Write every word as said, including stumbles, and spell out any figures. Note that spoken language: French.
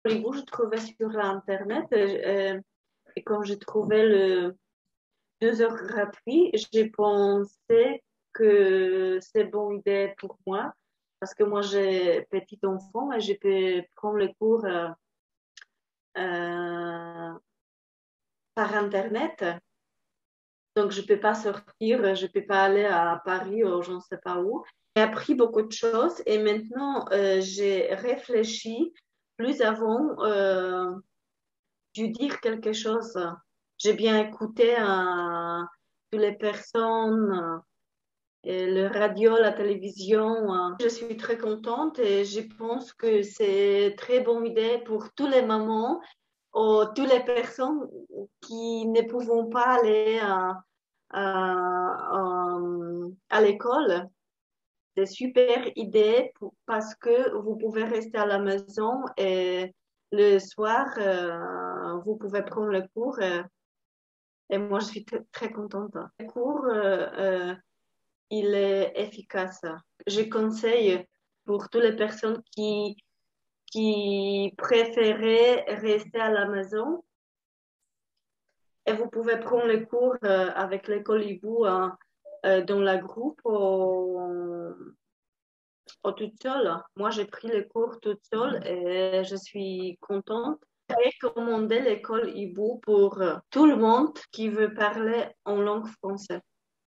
Hollywood, je trouvais sur Internet euh, et quand j'ai trouvé le deux heures gratuit, j'ai pensé que c'est une bonne idée pour moi parce que moi j'ai petit enfant et je peux prendre les cours euh, euh, par Internet. Donc je peux pas sortir, je peux pas aller à Paris ou je ne sais pas où. J'ai appris beaucoup de choses et maintenant euh, j'ai réfléchi plus avant euh, de dire quelque chose. J'ai bien écouté euh, toutes les personnes, euh, et le radio, la télévision. euh. Je suis très contente et je pense que c'est une très bonne idée pour tous les mamans ou toutes les personnes qui ne pouvons pas aller à, à, à l'école. C'est super idée pour- parce que vous pouvez rester à la maison et le soir, euh, vous pouvez prendre le cours. euh, et moi, je suis très, très contente. Le cours, euh, euh, il est efficace. Je conseille pour toutes les personnes qui, qui préféraient rester à la maison. Et vous pouvez prendre les cours euh, avec l'école Hibou hein, euh, dans la groupe ou, ou toute seule. Moi, j'ai pris les cours toute seule et je suis contente. J'ai recommandé l'école Hibou pour euh, tout le monde qui veut parler en langue française.